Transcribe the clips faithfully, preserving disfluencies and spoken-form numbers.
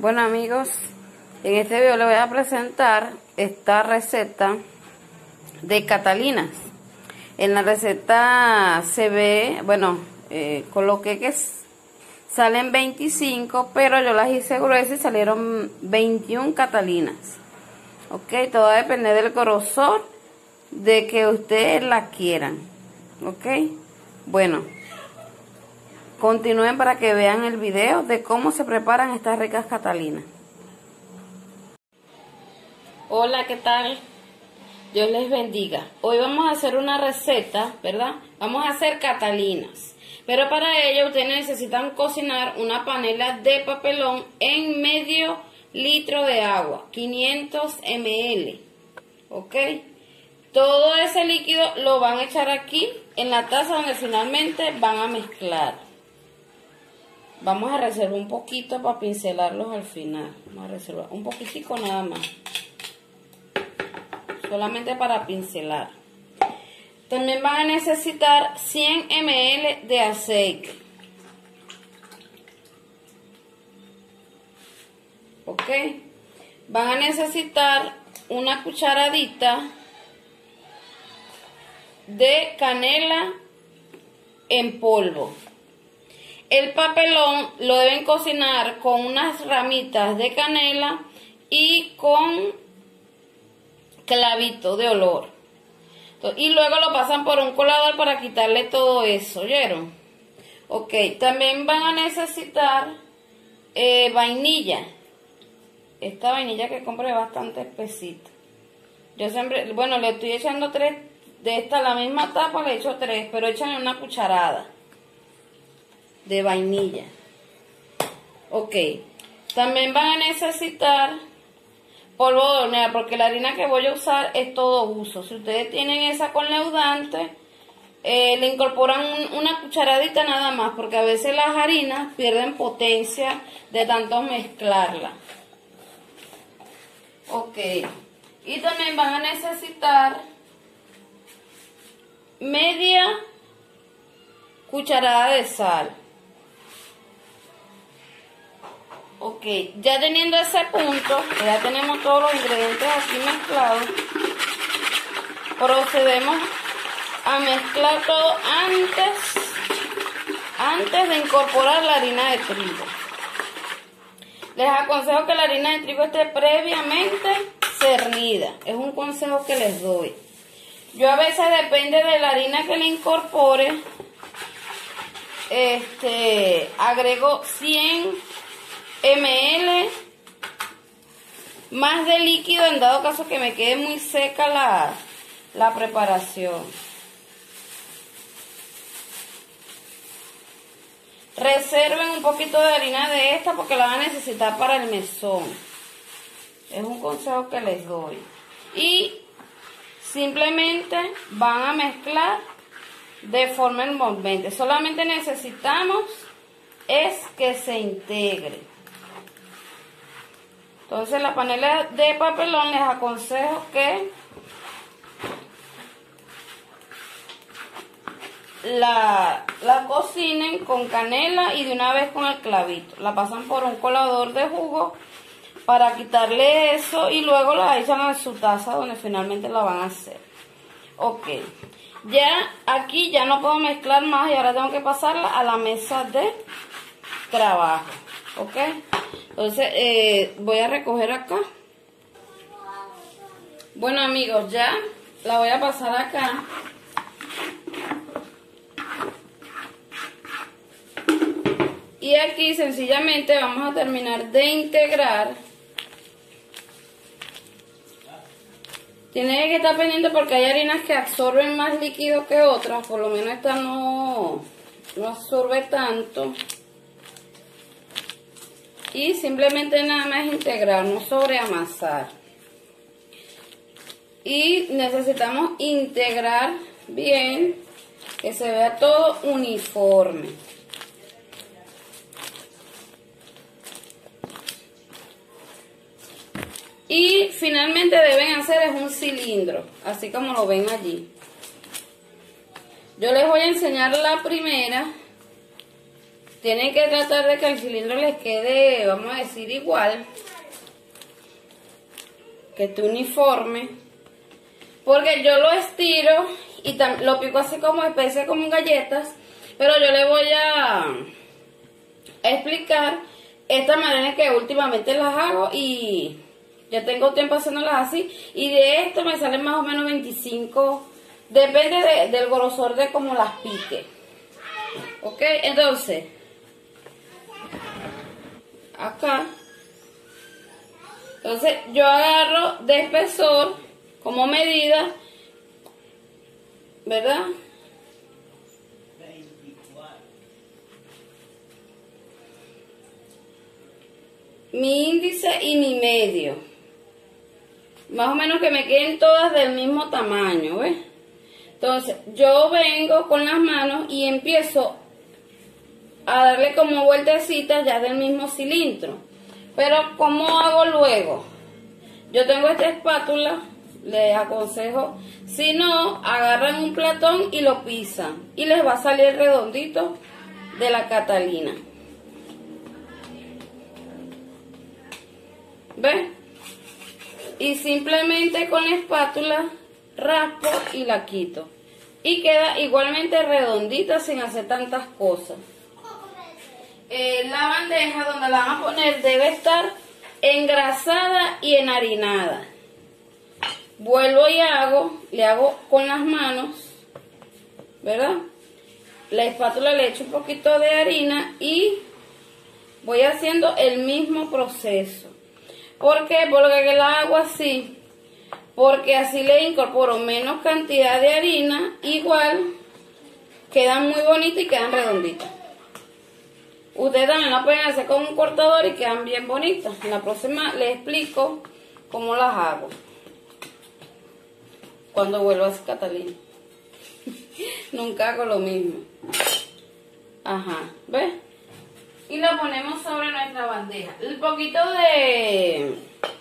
Bueno amigos, en este video les voy a presentar esta receta de catalinas. En la receta se ve, bueno, eh, coloqué que salen veinticinco, pero yo las hice gruesas y salieron veintiuna catalinas. Ok, todo va a depender del grosor de que ustedes la quieran. Ok, bueno, continúen para que vean el video de cómo se preparan estas ricas catalinas. Hola, ¿qué tal? Dios les bendiga. Hoy vamos a hacer una receta, ¿verdad? Vamos a hacer catalinas. Pero para ello ustedes necesitan cocinar una panela de papelón en medio litro de agua, quinientos mililitros. ¿Ok? Todo ese líquido lo van a echar aquí en la taza donde finalmente van a mezclar. Vamos a reservar un poquito para pincelarlos al final. Vamos a reservar un poquitico nada más. Solamente para pincelar. También van a necesitar cien mililitros de aceite. Ok. Van a necesitar una cucharadita de canela en polvo. El papelón lo deben cocinar con unas ramitas de canela y con clavito de olor. Y luego lo pasan por un colador para quitarle todo eso, ¿oyeron? Ok, también van a necesitar eh, vainilla. Esta vainilla que compré es bastante espesita. Yo siempre, bueno, le estoy echando tres de esta, la misma tapa le echo tres, pero echan una cucharada de vainilla. Ok, también van a necesitar polvo de hornear, porque la harina que voy a usar es todo uso. Si ustedes tienen esa con leudante, eh, le incorporan un, una cucharadita nada más, porque a veces las harinas pierden potencia de tanto mezclarla. Ok, y también van a necesitar media cucharada de sal. Ok, ya teniendo ese punto, ya tenemos todos los ingredientes aquí mezclados, procedemos a mezclar todo antes, antes de incorporar la harina de trigo. Les aconsejo que la harina de trigo esté previamente cernida, es un consejo que les doy. Yo a veces, depende de la harina que le incorpore, este, agrego cien mililitros más de líquido en dado caso que me quede muy seca la, la preparación. Reserven un poquito de harina de esta porque la van a necesitar para el mesón. Es un consejo que les doy. Y simplemente van a mezclar de forma envolvente. Solamente necesitamos es que se integre. Entonces la panela de papelón les aconsejo que la, la cocinen con canela y de una vez con el clavito. La pasan por un colador de jugo para quitarle eso y luego la echan a su taza donde finalmente la van a hacer. Ok, ya aquí ya no puedo mezclar más y ahora tengo que pasarla a la mesa de trabajo. Ok, entonces eh, voy a recoger acá. Bueno amigos, ya la voy a pasar acá. Y aquí sencillamente vamos a terminar de integrar. Tiene que estar pendiente porque hay harinas que absorben más líquido que otras. Por lo menos esta no, no absorbe tanto. Y simplemente nada más integrar, no sobre amasar. Y necesitamos integrar bien, que se vea todo uniforme. Y finalmente deben hacer es un cilindro, así como lo ven allí. Yo les voy a enseñar la primera. tienen que tratar de que el cilindro les quede, vamos a decir, igual, que esté uniforme, porque yo lo estiro y lo pico así como especie como galletas, pero yo le voy a, a explicar esta manera en que últimamente las hago y ya tengo tiempo haciéndolas así, y de esto me salen más o menos veinticinco, depende de, del grosor de cómo las pique. Ok, entonces acá, entonces yo agarro de espesor como medida, ¿verdad? Mi índice y mi medio, más o menos que me queden todas del mismo tamaño, ¿ves? Entonces yo vengo con las manos y empiezo a darle como vueltecitas ya del mismo cilindro. Pero ¿cómo hago luego? Yo tengo esta espátula, les aconsejo, si no, agarran un platón y lo pisan y les va a salir redondito de la Catalina. ¿Ves? Y simplemente con la espátula raspo y la quito. Y queda igualmente redondita sin hacer tantas cosas. Eh, la bandeja donde la van a poner debe estar engrasada y enharinada. Vuelvo y hago, le hago con las manos, ¿verdad? La espátula le echo un poquito de harina y voy haciendo el mismo proceso. ¿Por qué? Porque la hago así, porque así le incorporo menos cantidad de harina, igual quedan muy bonitas y quedan redonditas. Ustedes también la pueden hacer con un cortador y quedan bien bonitas. En la próxima les explico cómo las hago cuando vuelvo a hacer Catalina. Nunca hago lo mismo. Ajá, ¿ves? Y la ponemos sobre nuestra bandeja. Un poquito de,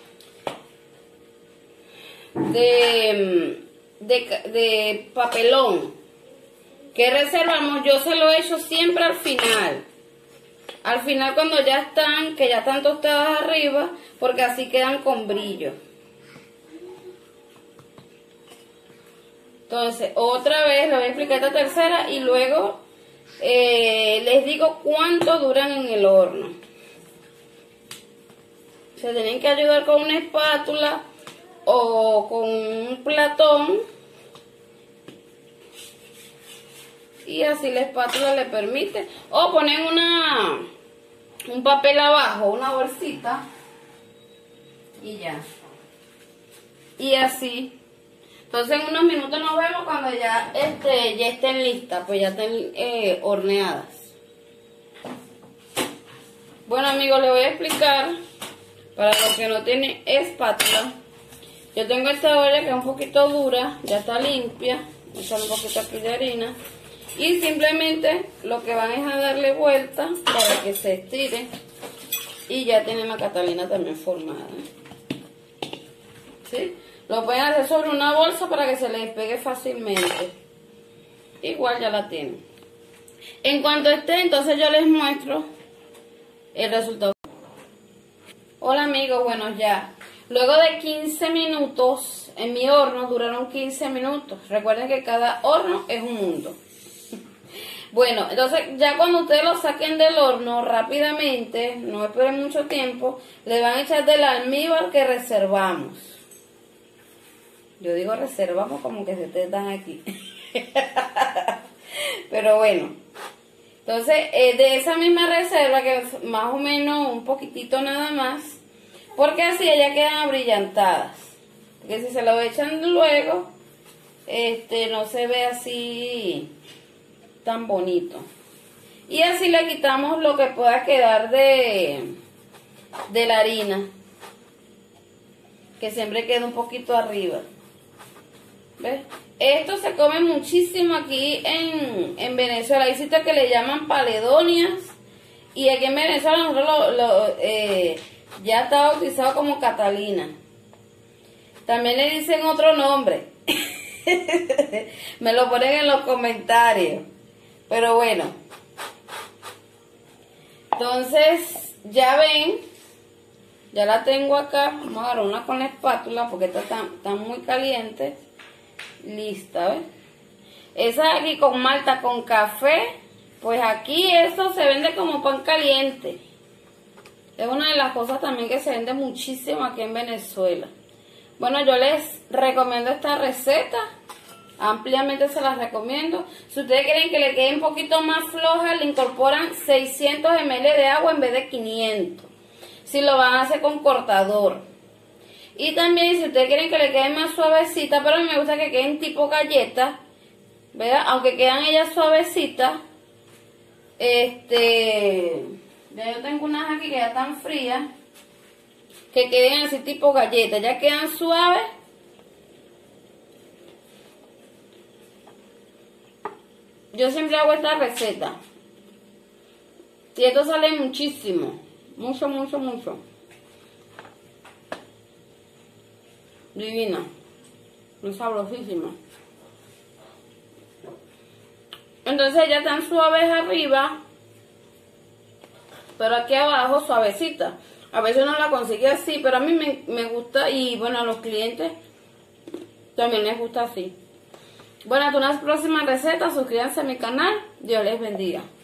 de, de, de papelón que reservamos, yo se lo echo siempre al final. Al final cuando ya están, que ya están tostadas arriba, porque así quedan con brillo. Entonces, otra vez le voy a explicar esta tercera y luego Eh, les digo cuánto duran en el horno. Se tienen que ayudar con una espátula o con un platón y así la espátula le permite, o ponen una un papel abajo, una bolsita y ya, y así. Entonces en unos minutos nos vemos cuando ya, este, ya estén listas, pues ya estén eh, horneadas. Bueno amigos, les voy a explicar, para los que no tienen espátula, yo tengo esta olla que es un poquito dura, ya está limpia, voy a echar un poquito aquí de harina, y simplemente lo que van es a darle vuelta para que se estire, y ya tiene la Catalina también formada, ¿sí? Lo pueden hacer sobre una bolsa para que se les despegue fácilmente. Igual ya la tienen. En cuanto esté, entonces yo les muestro el resultado. Hola amigos, bueno ya. Luego de quince minutos, en mi horno duraron quince minutos. Recuerden que cada horno es un mundo. Bueno, entonces ya cuando ustedes lo saquen del horno rápidamente, no esperen mucho tiempo, le van a echar del almíbar que reservamos. Yo digo reservamos como que se te dan aquí. Pero bueno. Entonces, eh, de esa misma reserva, que es más o menos un poquitito nada más, porque así ellas quedan abrillantadas. Porque si se lo echan luego, este, no se ve así tan bonito. Y así le quitamos lo que pueda quedar de, de la harina, que siempre queda un poquito arriba. ¿Ves? Esto se come muchísimo aquí en, en Venezuela. Hay sitios que le llaman paledonias. Y aquí en Venezuela nosotros lo, lo, eh, ya está bautizado como Catalina. También le dicen otro nombre. Me lo ponen en los comentarios. Pero bueno. Entonces, ya ven, ya la tengo acá. Vamos a agarrar una con la espátula porque esta está, está muy caliente. Lista, ¿ves? Esa aquí con malta, con café, pues aquí eso se vende como pan caliente. Es una de las cosas también que se vende muchísimo aquí en Venezuela. Bueno, yo les recomiendo esta receta. Ampliamente se las recomiendo. Si ustedes quieren que le quede un poquito más floja, le incorporan seiscientos mililitros de agua en vez de quinientos. Si lo van a hacer con cortador. Y también si ustedes quieren que le quede más suavecita, pero a mí me gusta que queden tipo galletas, ¿verdad? Aunque quedan ellas suavecitas. Este, ya yo tengo unas aquí que ya están frías, que queden así tipo galletas, ya quedan suaves. Yo siempre hago esta receta. Y esto sale muchísimo. Mucho, mucho, mucho. Divina. Muy sabrosísima. Entonces ya están suaves arriba. Pero aquí abajo suavecita. A veces uno la consigue así, pero a mí me, me gusta. Y bueno, a los clientes también les gusta así. Bueno, hasta una próxima receta. Suscríbanse a mi canal. Dios les bendiga.